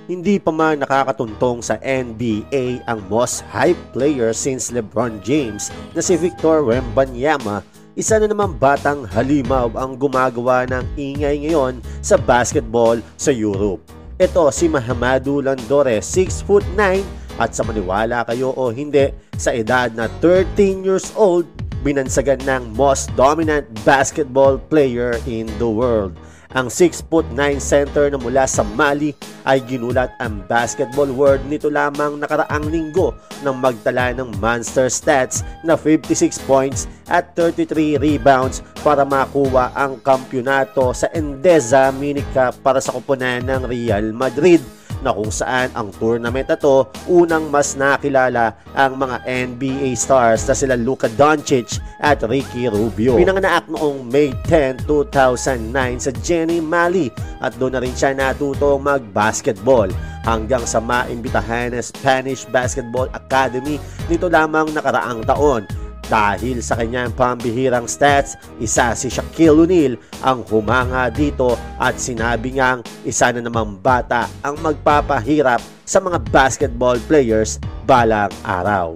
Hindi pa man nakakatuntong sa NBA ang most hyped player since LeBron James na si Victor Wembanyama, isa na namang batang halimaw ang gumagawa ng ingay ngayon sa basketball sa Europe. Ito si Mahamadou Landore, 6'9", at sa maniwala kayo o hindi, sa edad na 13 years old, binansagan ng most dominant basketball player in the world. Ang 6'9" center na mula sa Mali ay ginulat ang basketball world nito lamang nakaraang linggo nang magtala ng monster stats na 56 points at 33 rebounds para makuha ang kampyonato sa Endesa Mini Cup para sa koponan ng Real Madrid, na kung saan ang tournament na to unang mas nakilala ang mga NBA stars na sila Luka Doncic at Ricky Rubio. Pinanganak noong May 10, 2009 sa Jenny, Mali, at doon na rin siya natutong mag-basketball hanggang sa maimbitahan ng Spanish Basketball Academy nito lamang nakaraang taon. Dahil sa kanyang pambihirang stats, isa si Shaquille O'Neal ang humanga dito at sinabi niyang isa na namang bata ang magpapahirap sa mga basketball players balang araw.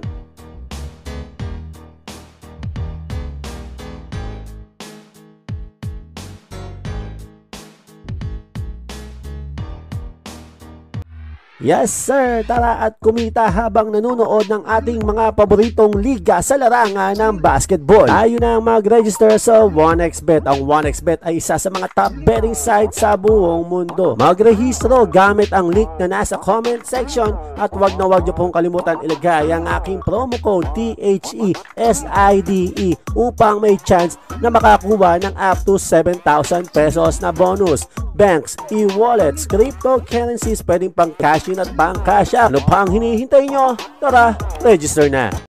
Yes sir, tara at kumita habang nanonood ng ating mga paboritong liga sa larangan ng basketball. Tayo na mag-register sa 1xBet. Ang 1xBet ay isa sa mga top betting site sa buong mundo. Magrehistro gamit ang link na nasa comment section at wag na wag niyo pong kalimutan ilagay ang aking promo code THESIDE upang may chance na makakuha ng up to 7,000 pesos na bonus. Banks, e-wallets, cryptocurrencies, pwedeng pang cash in at pang cash out. Ano pang hinihintay nyo? Tara, register na!